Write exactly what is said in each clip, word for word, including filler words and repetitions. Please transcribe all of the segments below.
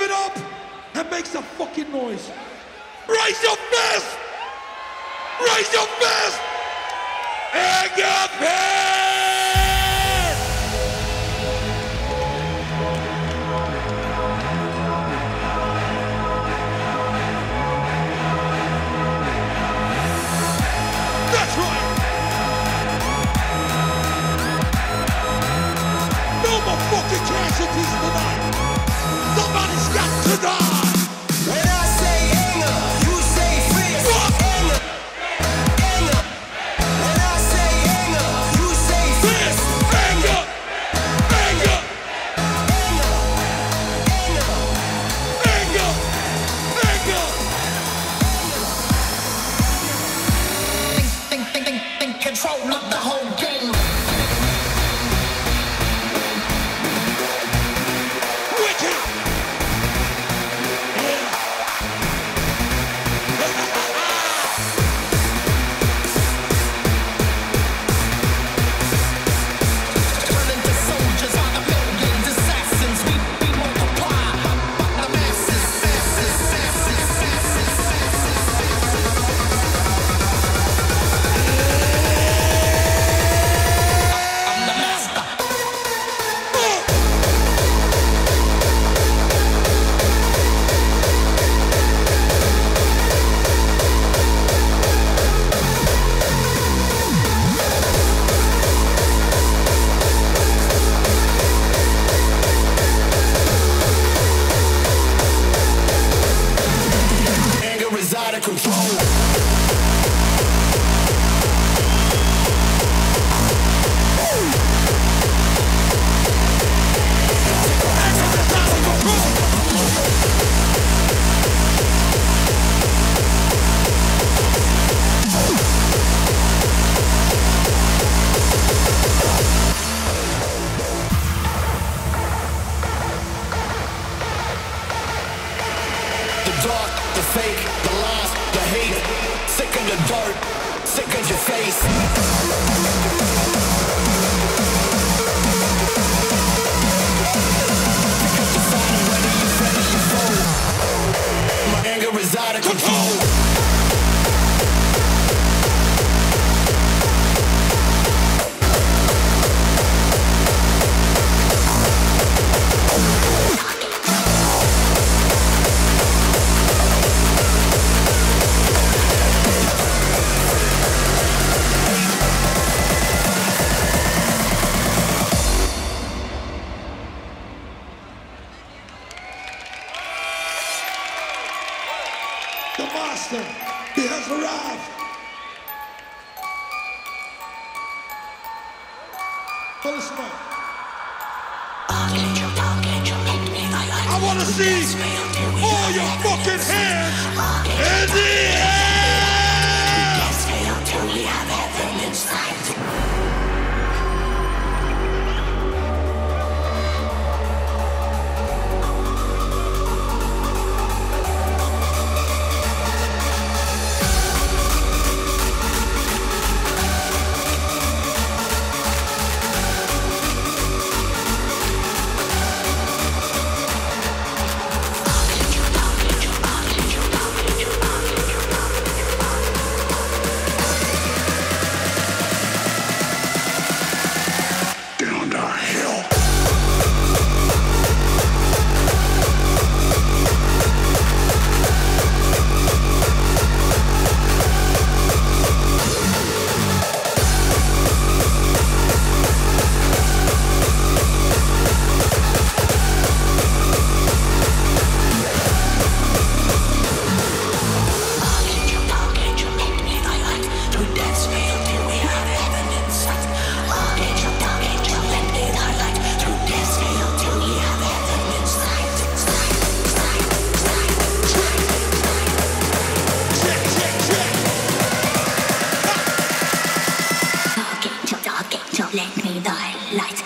it up and make some fucking noise. Raise your fist! Raise your fist! And your fist! That's right! No more fucking casualties tonight! Somebody's got to die! When I say anger, you say fist. Anger, anger. When I say anger, you say fist. Anger! Anger! Anger, anger. Anger! Anger! Think, think, think, think, control of the whole game. Wicked! Turn into soldiers on the millions, assassins. We, we multiply, but the masses, masses, masses, masses, I'm the master. Anger is out of control. The dark, the fake, the lies, the hate. Sick of the dirt, sick of your face. Deciding whether you're ready to fold. My anger is out of control. The master, he has arrived. Well, listen up. I want to see all your fucking hands in the air! Let me die light.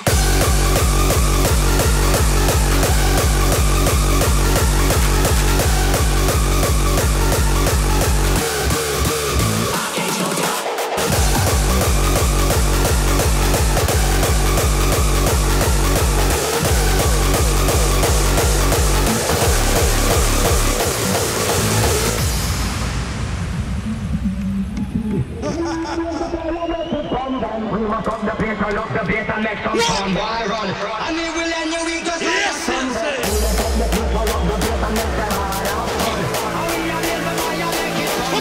We must up the place, I love the place and make some fun. Why run? And we will end your week just like a sunset. We must up the place, I love the place and make them hard out. And we are in the fire, make it fun.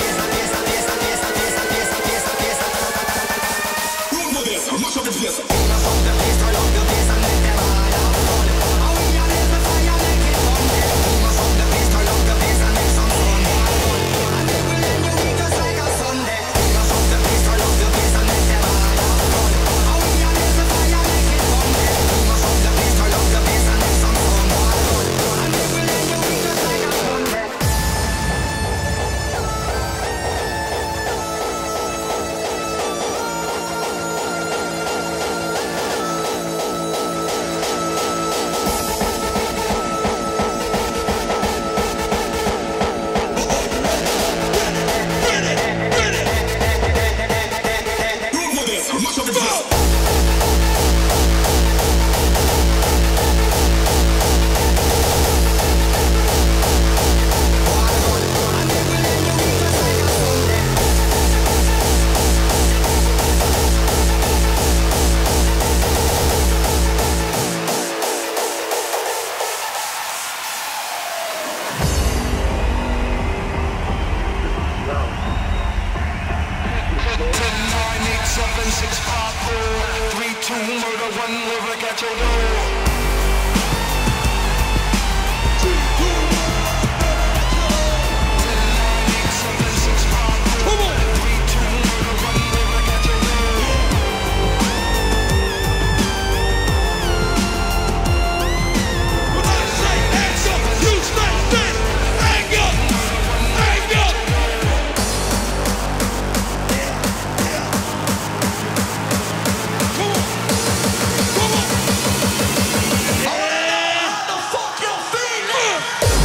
Run with this, mash up the place. We must up the place, I love the place and make them hard out. And we are in the fire, make it fun. We must up the place, I love the place and make some fun. And we will end your week just like a Sunday. We must up the place, I love the place and make them hard out. And we are in the fire, make it fun. We must up the place, I love the place and make some fun. And we will end your week just like a Sunday. Run with this, mash up the place. nine eight seven six five four three two murder one lyric at your door. nine eight seven six five four three two murder one lyric at your door. When I say hands up, you smash this. Hang up, hang up. Come on, come on. How the fuck you feeling?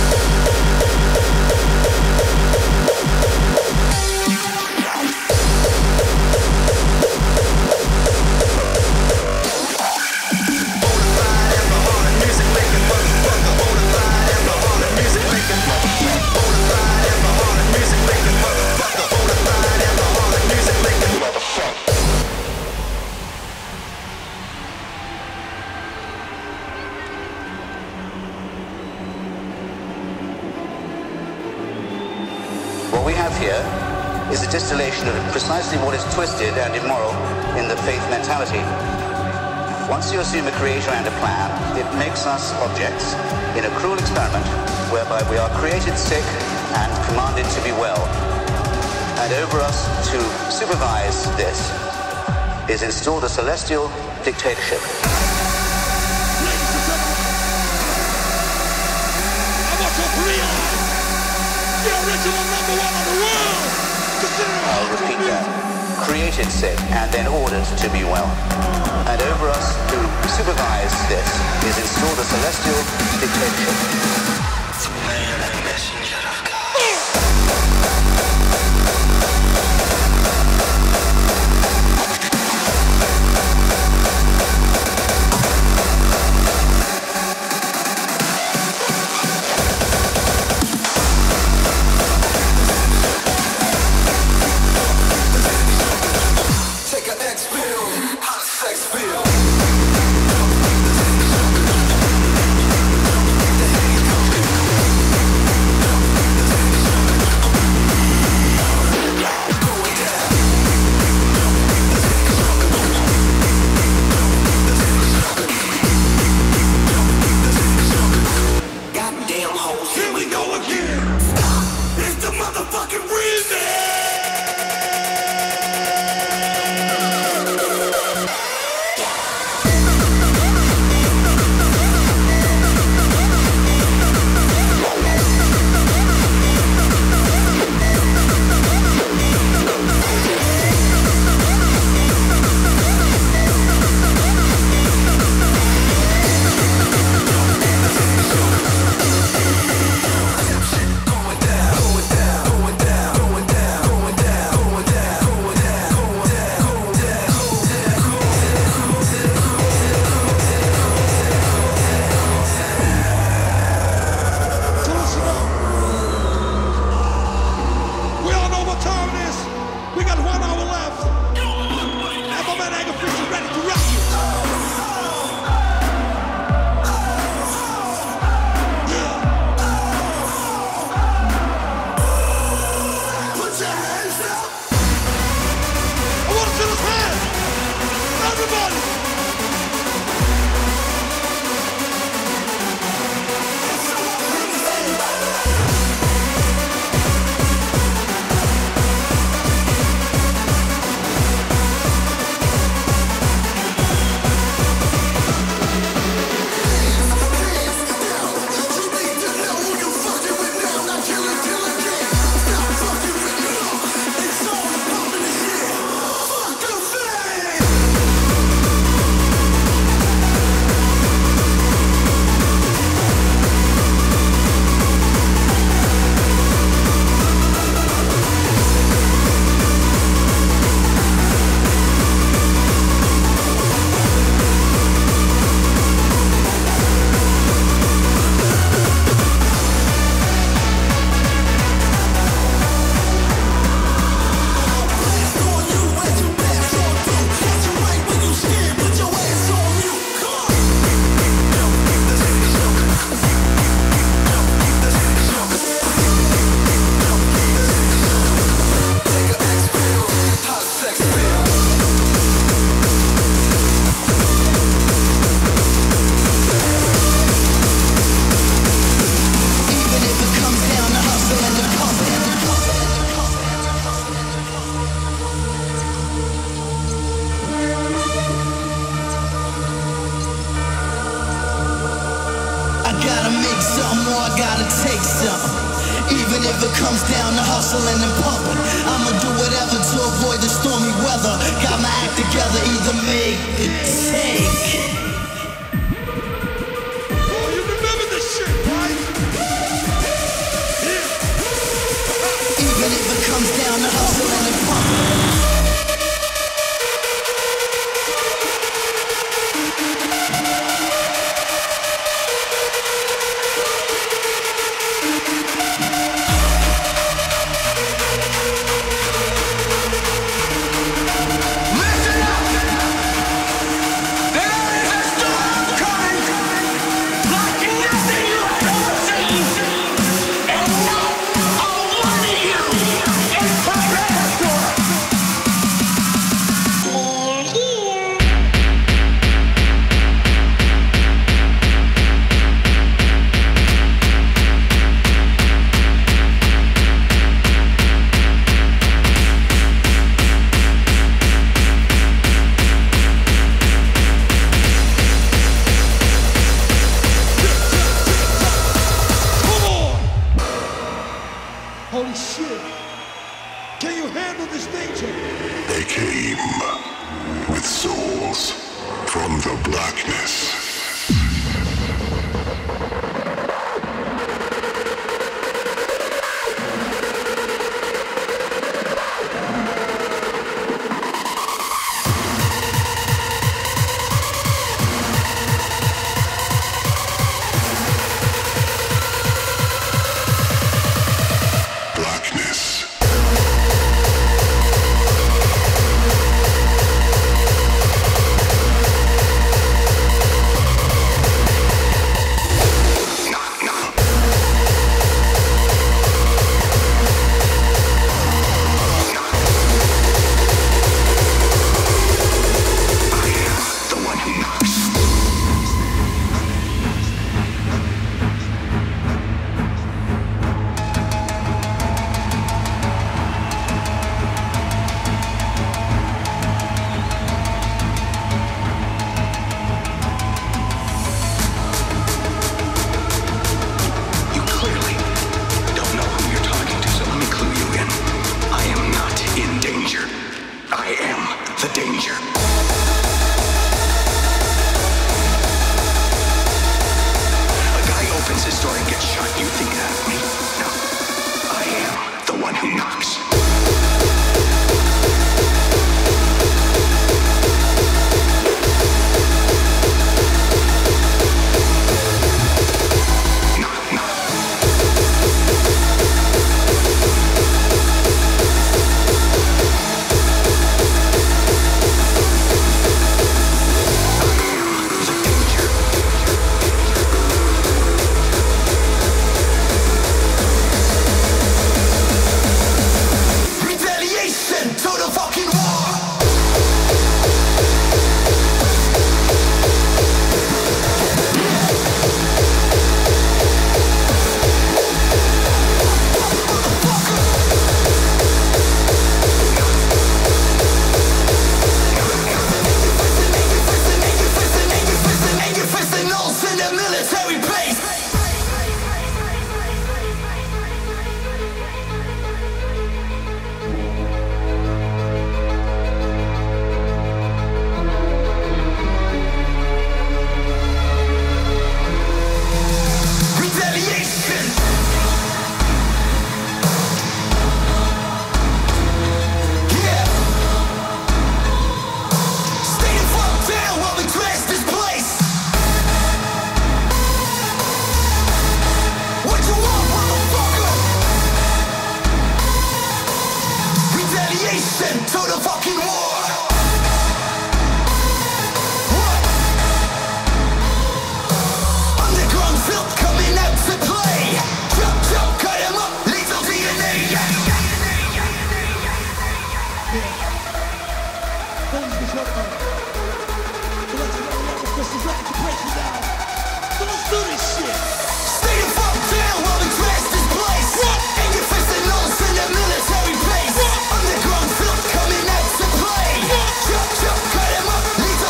What we have here is a distillation of precisely what is twisted and immoral in the faith mentality. Once you assume a creator and a plan, it makes us objects in a cruel experiment whereby we are created sick and commanded to be well. And over us to supervise this is installed a celestial dictatorship. Ladies and gentlemen, I want you to realize the original number one in the world. Consider it I'll house repeat music. that. Created sick and then ordered to be well. And over us to supervise this is installed a celestial dictatorship. Take an X pill, hot sex pill. know I gotta take some. Even if it comes down to hustling and pumping, I'ma do whatever to avoid the stormy weather. Got my act together, either make or take. Oh, you remember this shit, right? Yeah. Even if it comes down to hustling and pumping. Holy shit. Can you handle this danger? They came with souls from the blackness.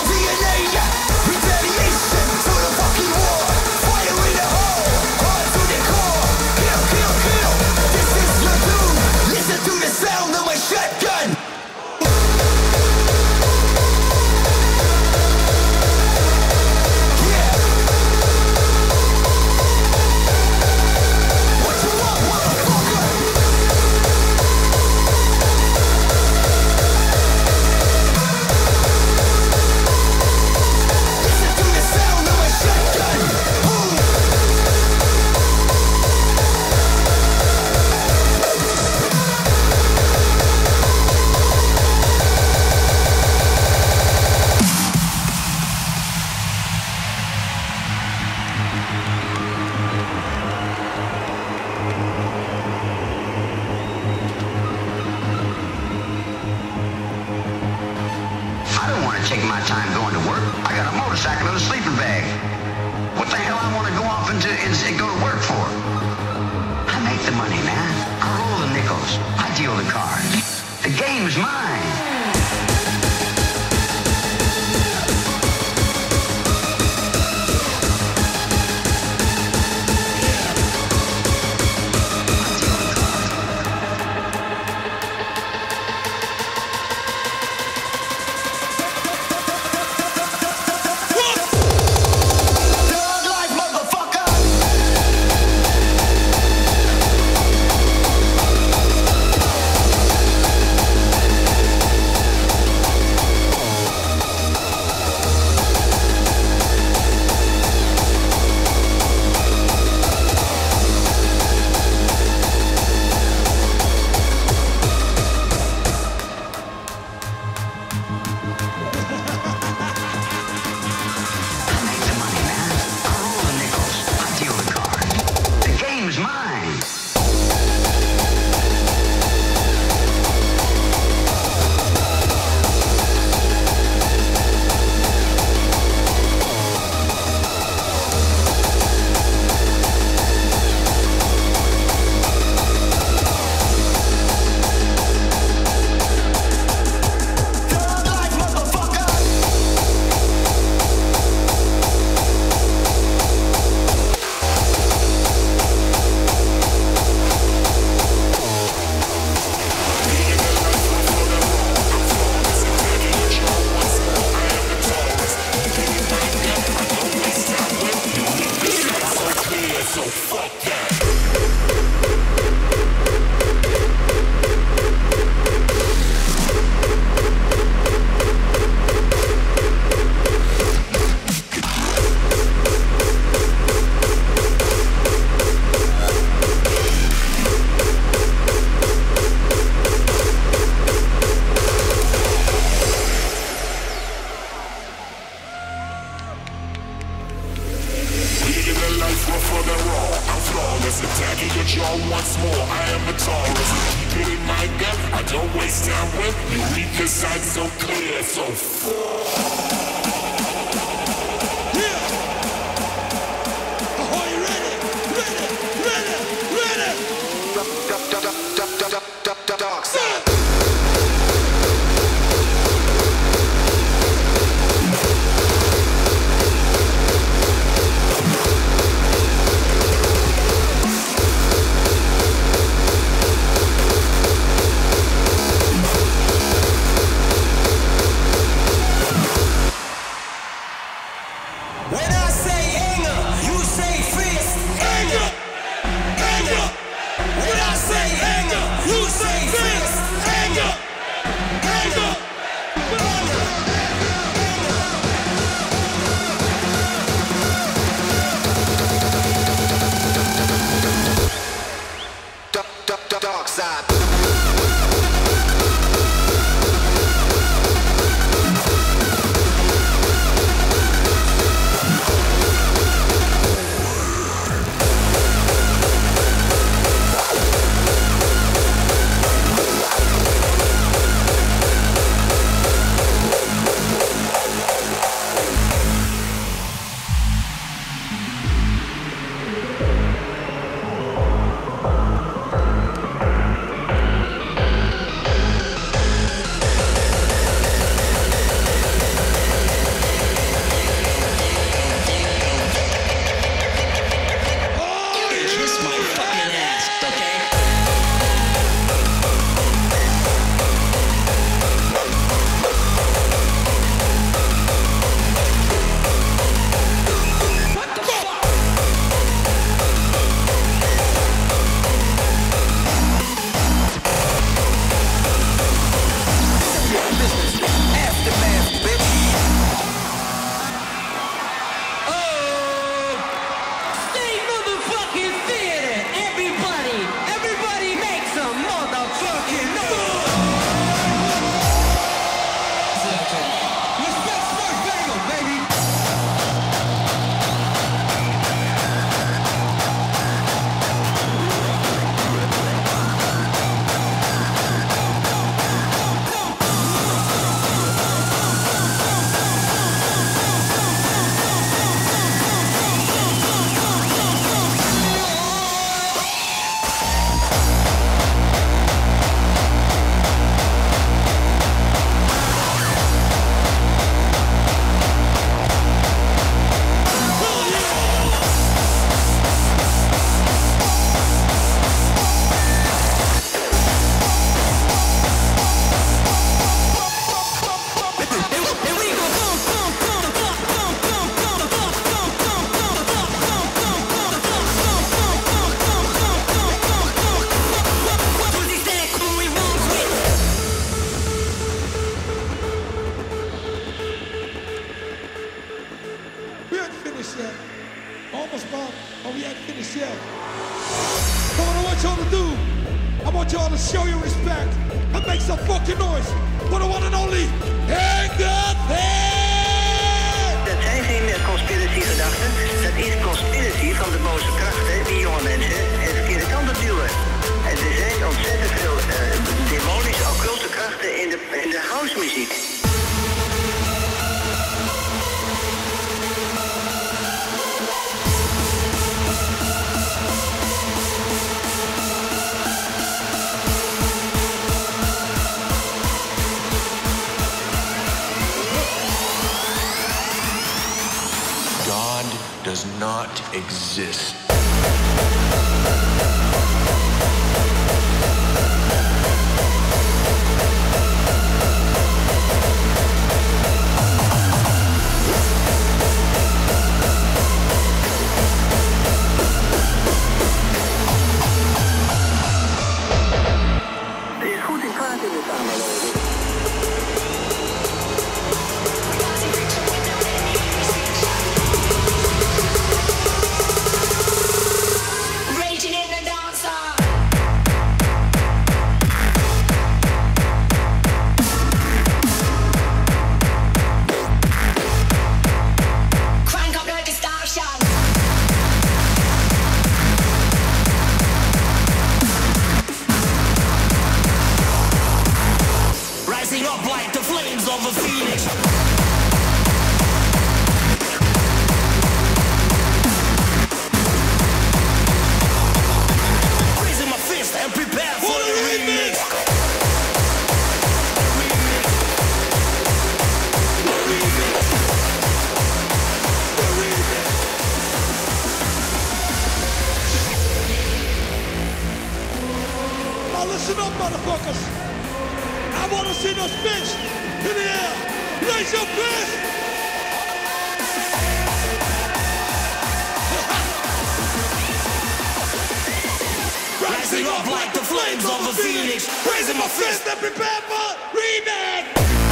Retaliation to the fucking war. Fire in the hole. Hard to the I take my time going to work. I got a motorcycle and a sleeping bag. What the hell I want to go off into and, and go to work for? I make the money, man. I roll the nickels. I deal the cards. The game's mine. When I say anger, you say fist. finished yet. Almost, Bob, but we ain't finished yet. So what I want y'all to do, I want y'all to show your respect and make some fucking noise for the one and only Hang-Up Head! Dat zijn geen conspiracy-gedachten. Dat is conspiracy van de boze krachten die jonge mensen de verkeerde kant op duwen. En er zijn ontzettend veel uh, demonische, occulte krachten in de, in de housemuziek. God does not exist. Er is goed in kwaad in de samenleving. Raging in the dancer. Crank up the distortion. Rising up like the flames of a phoenix. Raising my fist and prepare for the remix. Now listen up, motherfuckers. I want to see those fists in the air. Raise your fist. Rising up like the flames of a phoenix. Raising my fist and prepare for remix.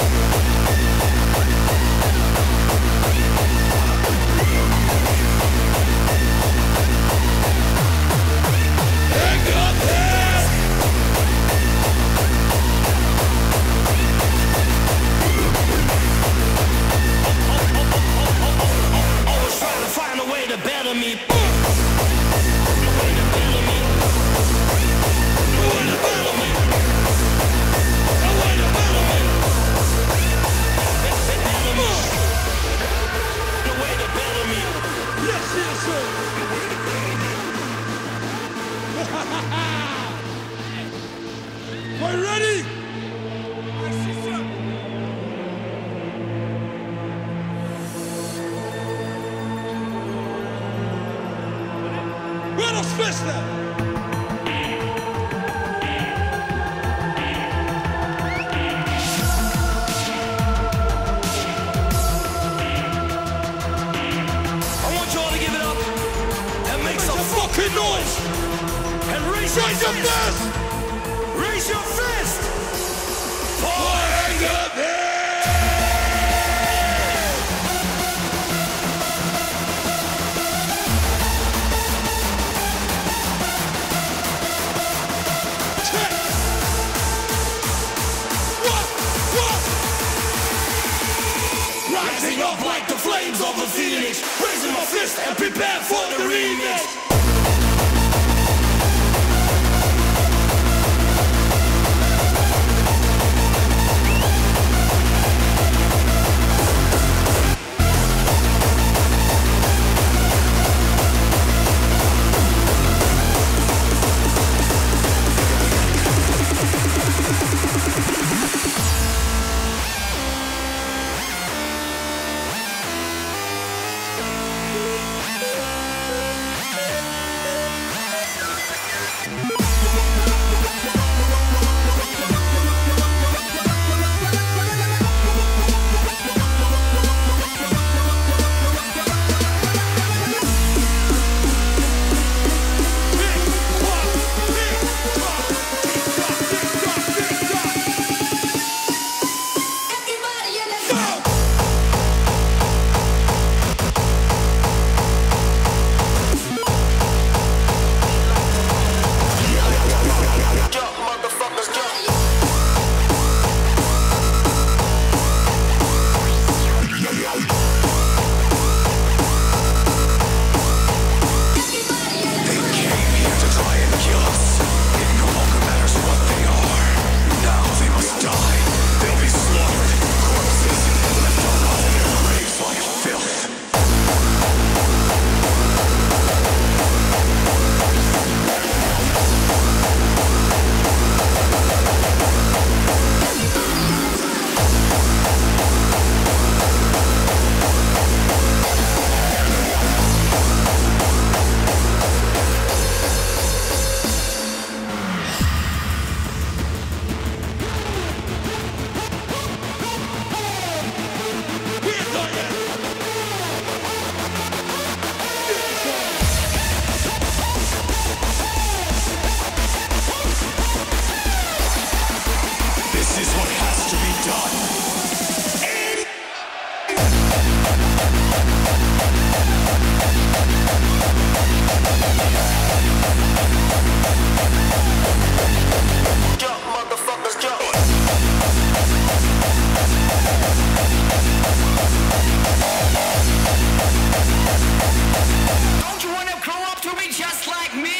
Hang up head. Always trying to find a way to better me. Yes, yes, sir. Are you ready? Where those fists at? I want y'all to give it up and make some Fucking noise! and raise your Raise your fist. fist! Raise your fist. For Hang-Up Head! Check! What? What? Rising up like the flames of a phoenix. Raising my fist and prepare for the remix. Jump, motherfuckers, jump. Don't you wanna grow up to be just like me?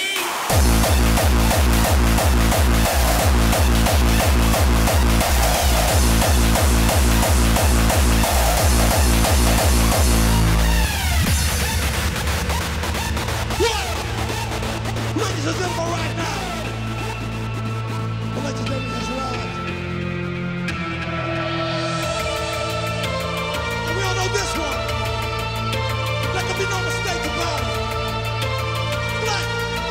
Ladies and gentlemen, right now, the legendary has arrived. And we all know this one. There can be no mistake about it. Black.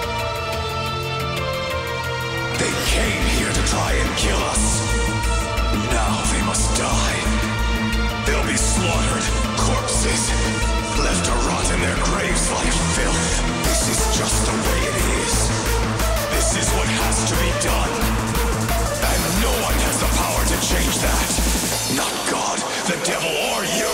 They came here to try and kill us. Now they must die. They'll be slaughtered, corpses, left to rot in their graves like filth. This is just the way it is. This is what has to be done. And no one has the power to change that. Not God, the devil, or you.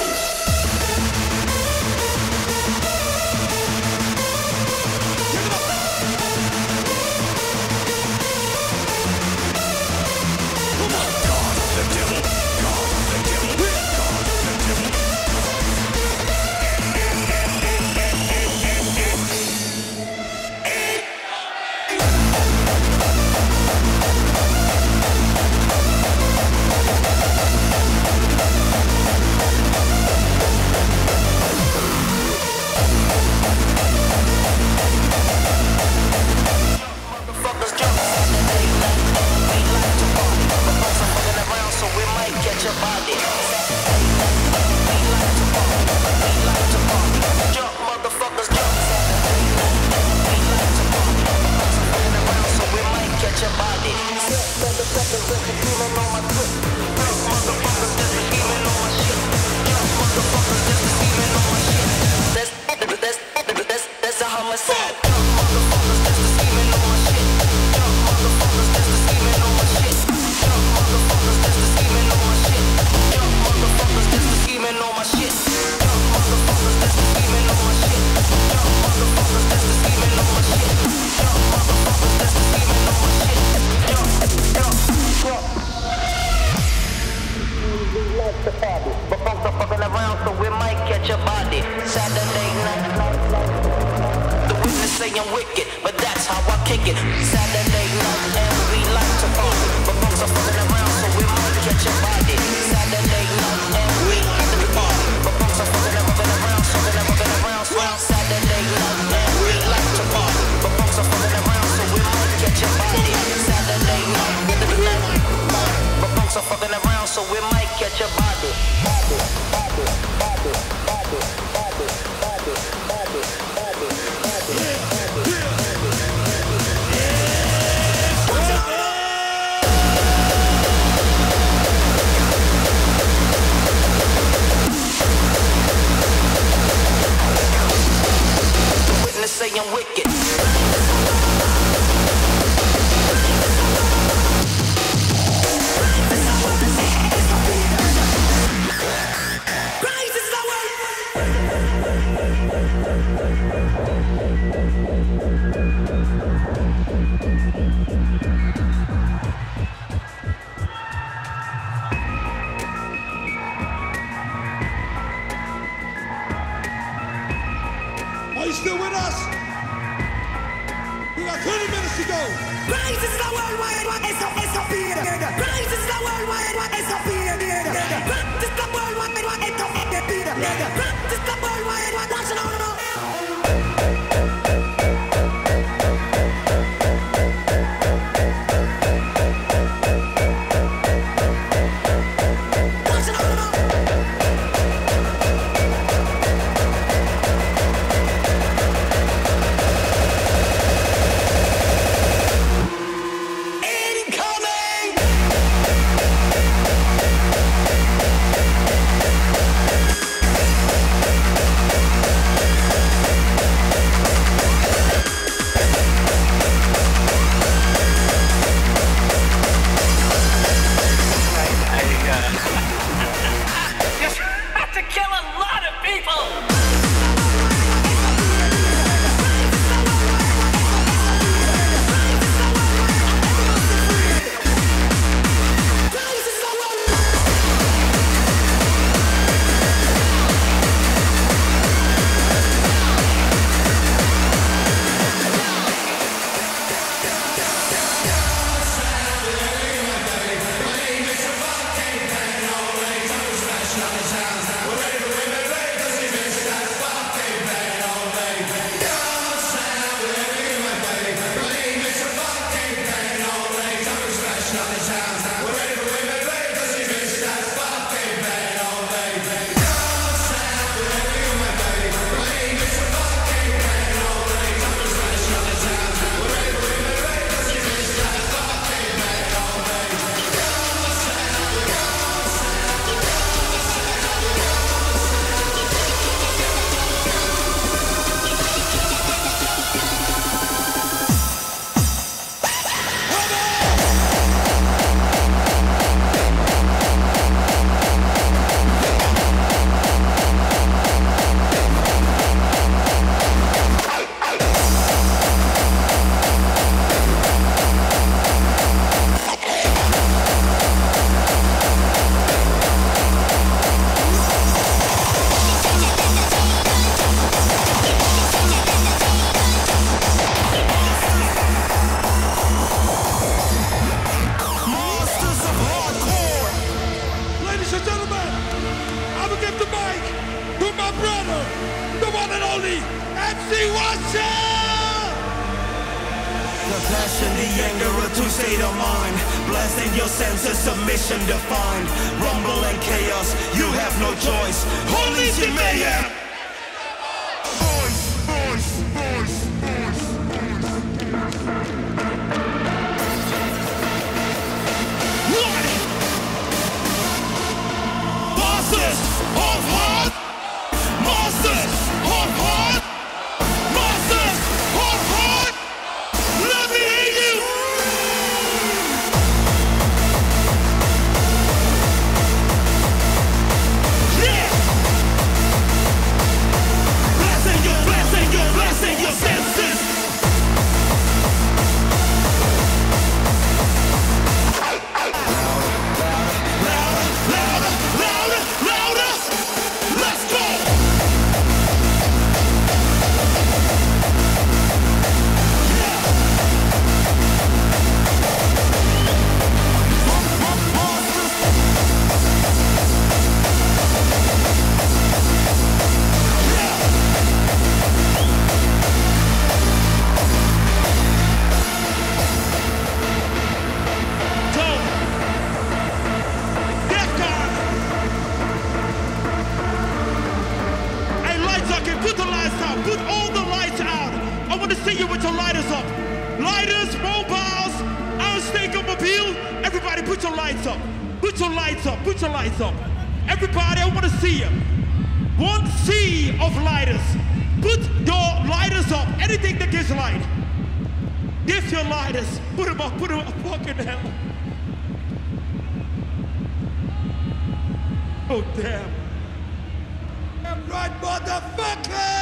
Not God, the devil, God, the devil, God, the devil. Motherfuckers jump. Saturday night, we like to party. But folks are fucking around, so we might catch a body. Saturday night, we like to party. We like to party. Jump, motherfuckers jump. Saturday night, we like to party. But folks are fucking around, so we might catch a body. Motherfuckers just scheming on my trip. Motherfuckers just scheming on my shit. Jump, motherfuckers just scheming on my shit. That's that's that's that's a homicide. Jump, motherfuckers just scheming on my shit. Jump, motherfuckers just scheming on my shit. Jump, motherfuckers just scheming on my shit. Jump, motherfuckers just scheming on my shit. Jump, motherfuckers just scheming on my shit. Jump, motherfuckers just scheming on my shit. Jump, motherfuckers just scheming on my shit. Jump, jump, jump. We like to party, but folks are fucking around, so we might catch a body. Saturday night, the witness say I'm wicked, but that's how I kick it. Saturday night, and we like to party, but folks are fucking around, so we might catch a body. Saturday night, and we like to party, but folks are fucking around, so they're fucking around. So Saturday night, and we like to party, but folks are fucking around, so we might catch a body. Saturday night, but folks are fucking around, so we might catch a body. Body, body, body, body, body, body, body, body, The witness say I'm wicked. Are you still with us? We got thirty minutes to go. Rise is the worldwide, it's a, it's a period. Rise is the worldwide, it's a period. Rise is the worldwide, it's a period. Rise is the worldwide, watch it all about. mic to my brother, the one and only M C Watcher! The passion, the anger, a two-state of mind. Blasting your senses, submission defined. Rumble and chaos, you have no choice. Holy shit, mayhem! Voice, voice, voice, voice, What? Monsters of heart! Monsters of heart! Monsters of heart! Let me hear you! Yeah! Blasting your, blasting your, blasting your senses! Louder, louder, louder, louder! Let's go! Put the lights out. Put all the lights out. I want to see you with your lighters up. Lighters, mobiles, unstable mobile. Everybody put your lights up. Put your lights up. Put your lights up. Everybody, I want to see you. One sea of lighters. Put your lighters up. Anything that gives light. Give your lighters. Put them up. Put them up. Fucking hell. Oh, damn. Damn right, motherfucker!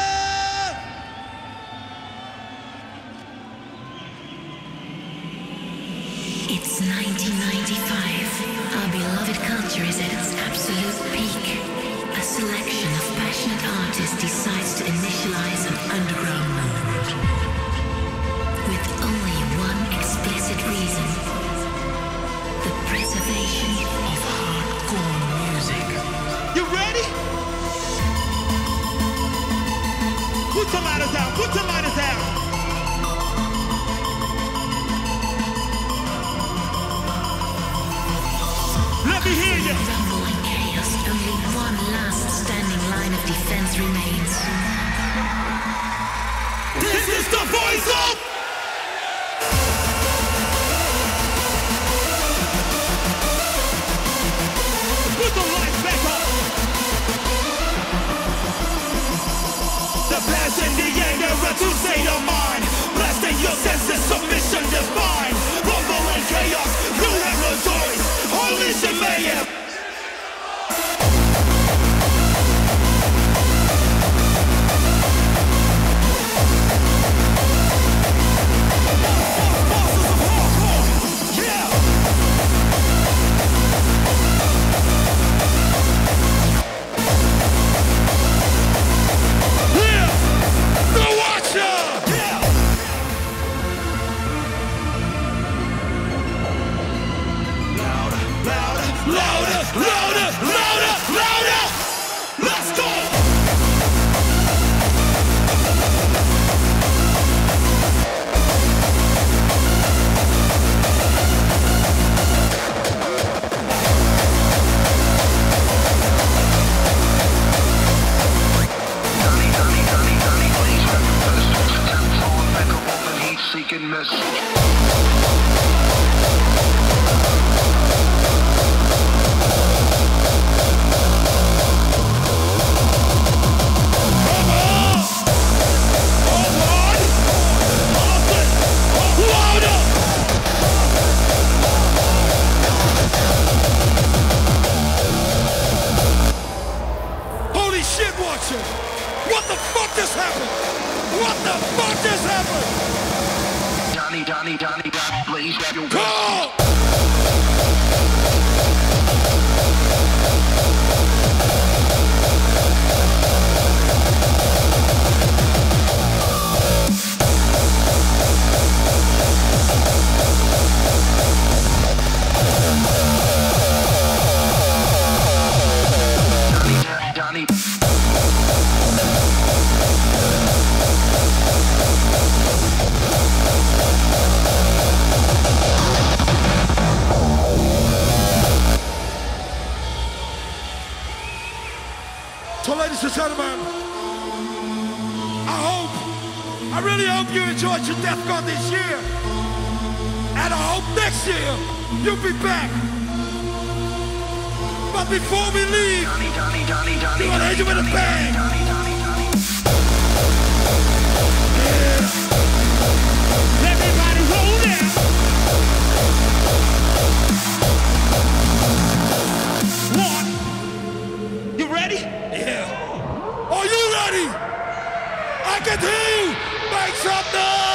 It's nineteen ninety-five. Our beloved culture is at its absolute peak. A selection of passionate artists decides to initialize an underground movement. With only one explicit reason. The preservation of hardcore music. You ready? Put the lighters down, put the lighters down. Let me hear you. Rumble and chaos, only one last standing line of defense remains. This is the voice of... Put the lights back up. The passion, the anger, a two-state of mind. Blasting your senses, submission defined. Rumble and chaos, you have no choice. Holy shit, mayhem. Louder, louder, louder, louder! Let's go! Dirty, dirty, dirty, dirty, please. Back up off the heat-seeking missile. What the fuck just happened? What the fuck just happened? Donnie, Donnie, Donnie, Donnie, please grab your Call! Donnie, Donnie. So ladies and gentlemen, I hope, I really hope you enjoyed your Defcon this year. And I hope next year you'll be back. But before we leave, we want to hit you with a bang. Yeah. Everybody hold it. One. You ready? Yeah. Are you ready? I can hear you. Make some noise.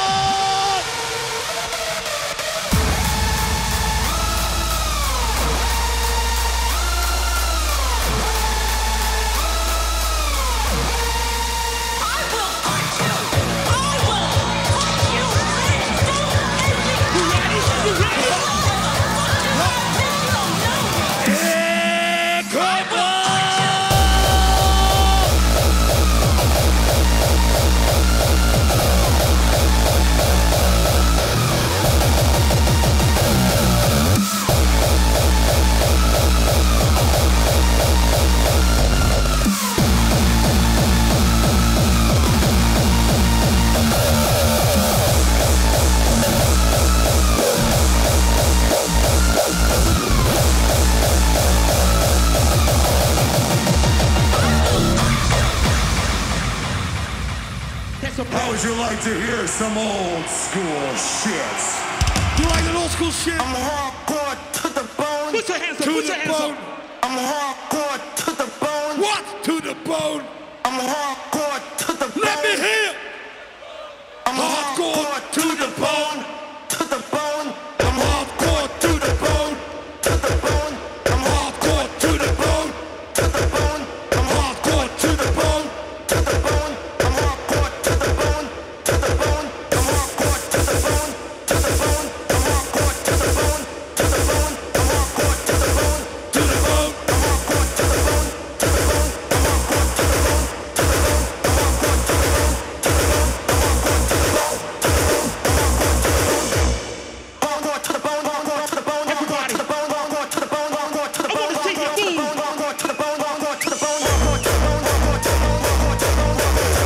How would you like to hear some old school shit? You like that old school shit? I'm hardcore to the bone. Put your hands up, put your hands up. I'm hardcore to the bone. What? To the bone? I'm hardcore to the bone. Let me hear. I'm hardcore to the bone. To the bone. I'm hardcore to the bone. To the bone. I'm hardcore to the bone. To the bone. I'm hardcore to the bone. To the bone. I'm hardcore to the bone. To the bone. I'm hardcore to the bone. To the bone. I'm hardcore to the bone. To the bone. I'm hardcore to the bone. To the bone. I'm hardcore to the bone. To the bone. I'm hardcore to the bone. To the bone. I'm hardcore to the bone. To the bone. I'm hardcore to the bone. To the bone. I'm hardcore to the bone. Hardcore to the bone. Hardcore to the bone. Hardcore to the bone. Hardcore to the bone. Hardcore to the bone. Hardcore to the bone. Hardcore to the bone. Hardcore to the bone. Hardcore to the bone. Hardcore to the bone. Hardcore to the bone. Hardcore to the bone.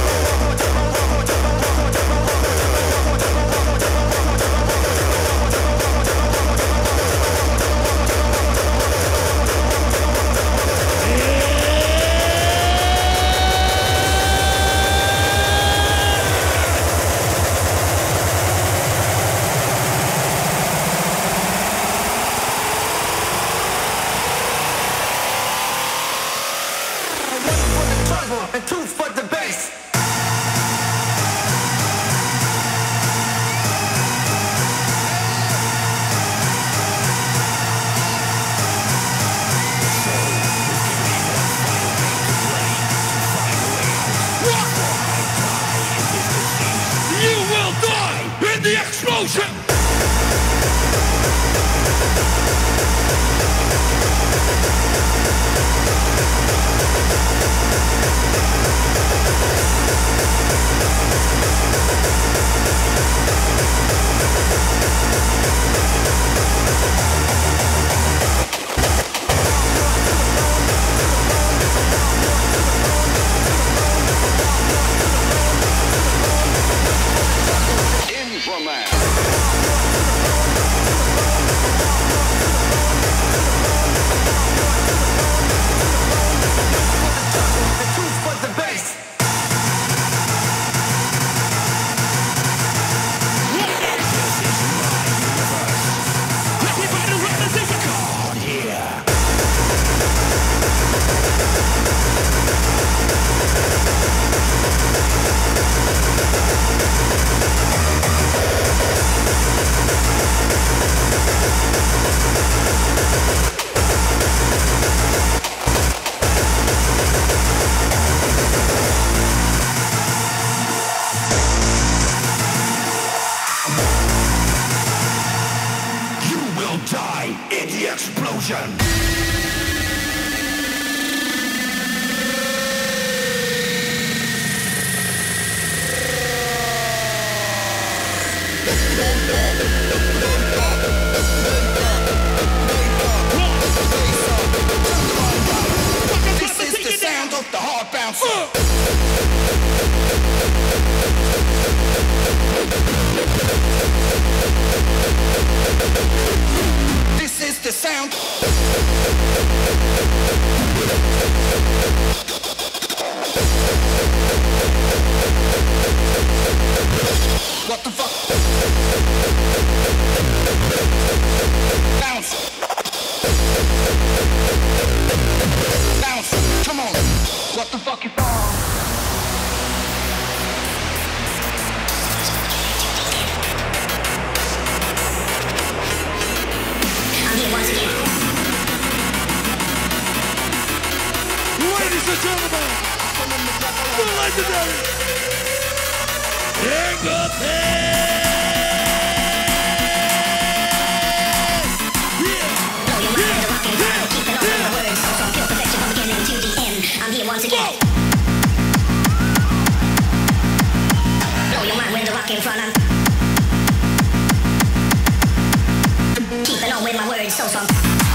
And two for the bass. You will die in the explosion. Explosion! This is the sound up the hard bouncer. This is the sound. What the fuck? Bounce. Bounce. Come on. What the fuck you fall? I'm here once again. Ladies and gentlemen, the legendary I'm here once again. Blow your mind with the rock in front of. Keeping on with my words so strong.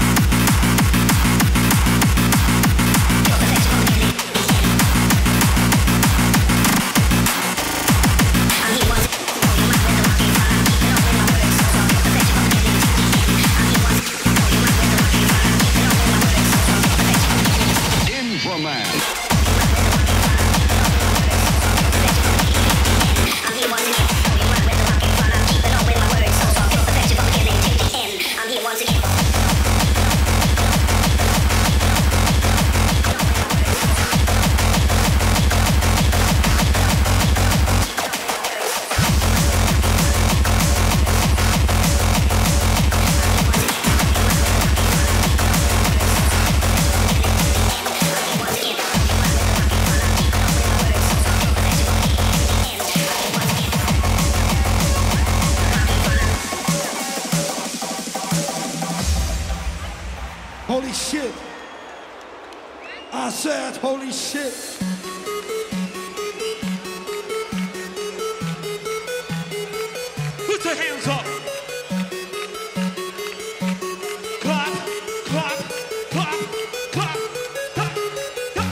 Holy shit. I said, holy shit. Put your hands up. Clap, clap, clap, clap, clap, clap.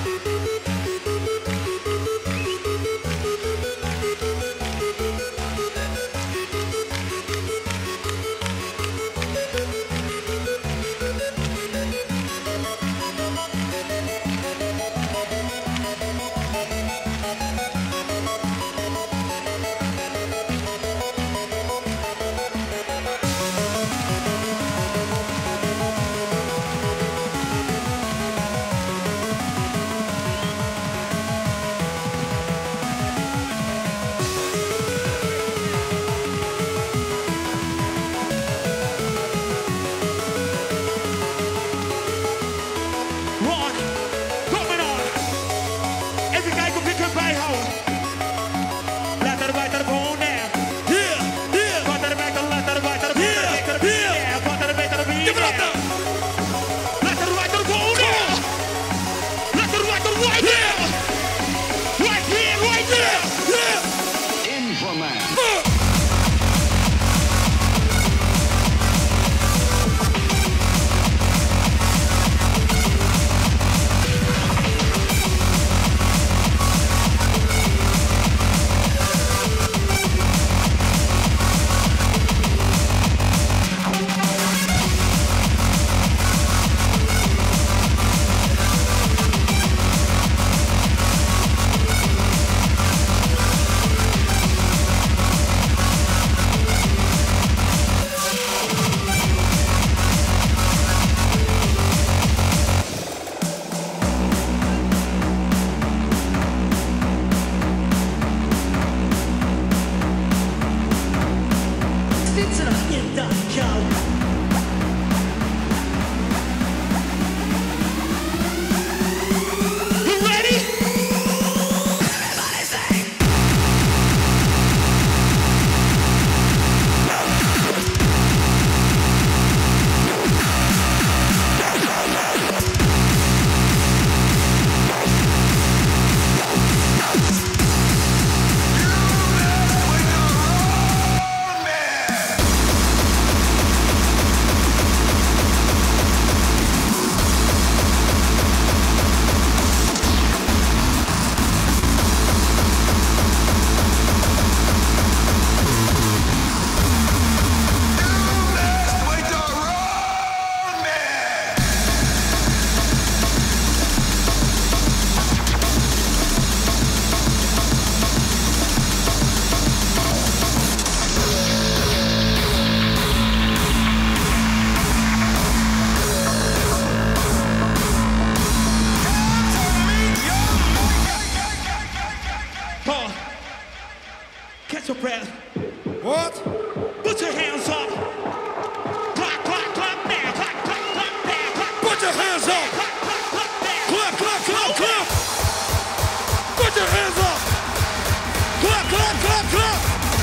breath. What? Put your hands up. Clap, clap, clap now. Clap, clap, clap now. Clap, Put your hands up. clap, clap, clap now. Clap, clap, clap, clap. Put your hands up. Clap, clap, clap, clap.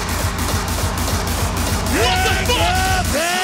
What the fuck? Clap, clap.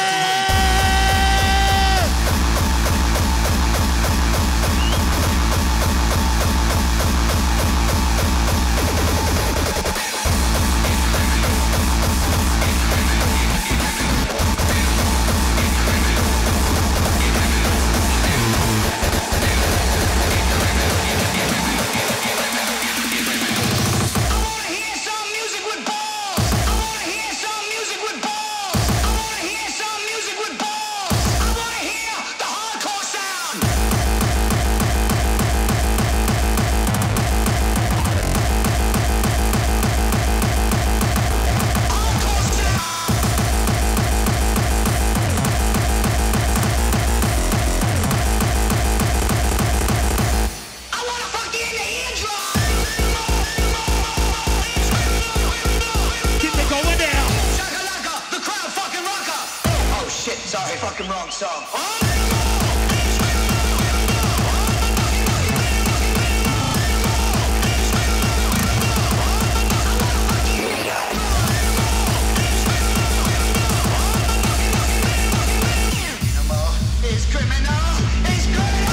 Sorry, fucking wrong song. It's criminal. It's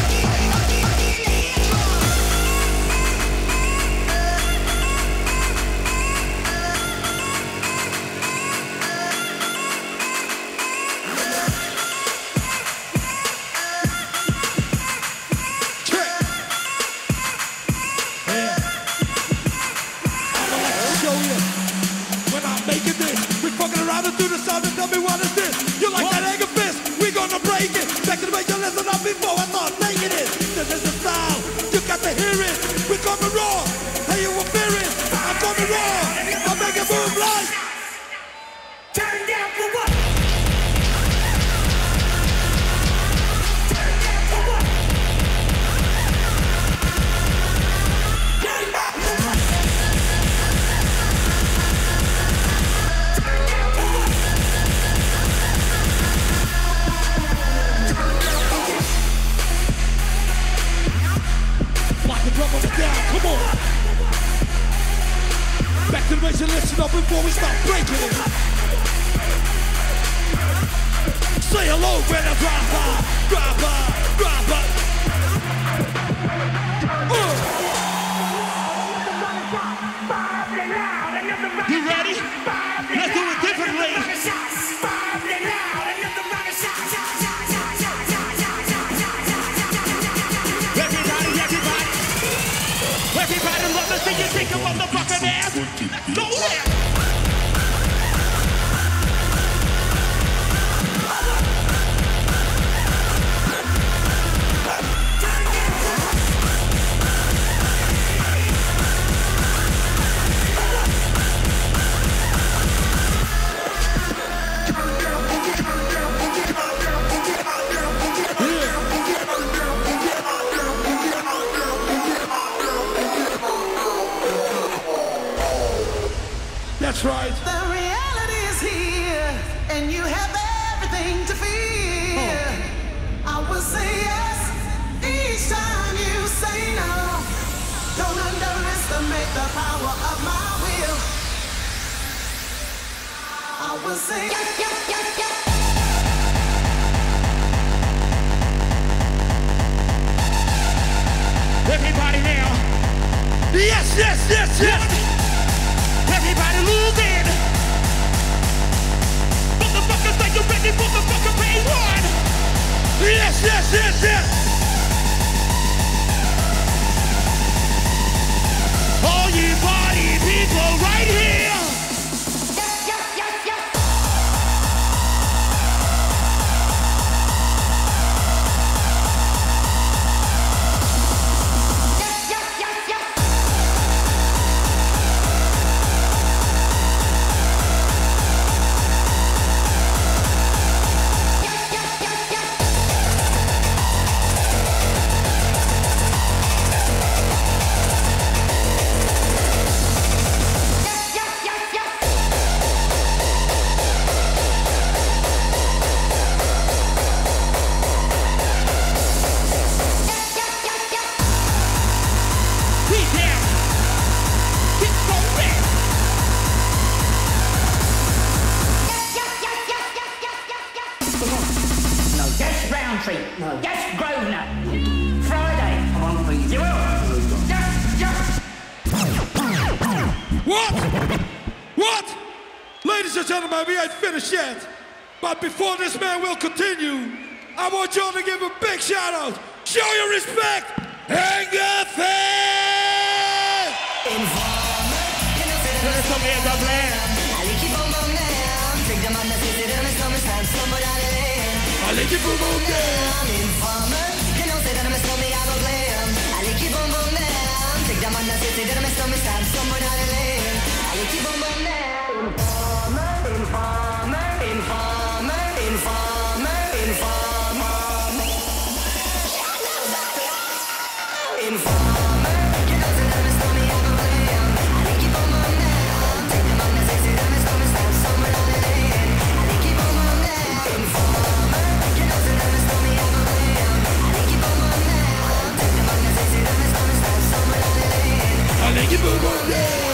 before I thought making it. This is the sound, you got to hear it. We're coming raw, hey you were fearing. I'm coming raw, I'm making move like. Turn down for what? Turn down for what? Turn down for what? Turn down for what? Lock the drum on the down, come on. Back to the base and listen up before we start breaking it. Say hello when I drive by, drive by, drive by. Uh. You ready? Let's do it differently. Everybody, everybody. Everybody love to see you take a motherfucking ass. Go there. That's right. The reality is here, and you have everything to fear. I will say yes each time you say no. Don't underestimate the power of my will. I will say yes, yes, yes, yes. Everybody now. Yes, yes, yes, yes. Everybody losing. Motherfuckers, are you ready for the fucking pay one? Yes, yes, yes, yes. All you party people right here. Yes, yes, yes, yes. Yes, yes, yes, yes. Yes, yes, yes, yes. and gentlemen, we ain't finished yet. But before this man will continue, I want y'all to give a big shout out. Show your respect. Anger Fan! There's some hands up there. I like you, boom, boom, down. I like you, boom, boom, down.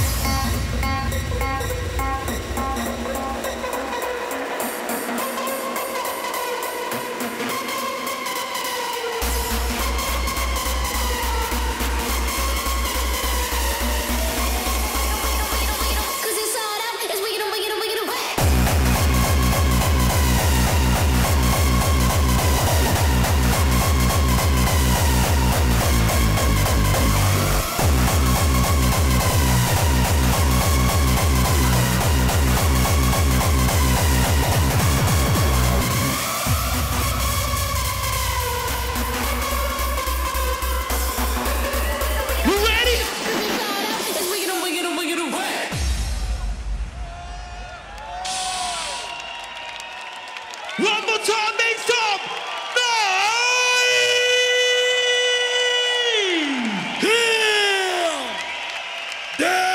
One more time, make some noise! Here! There!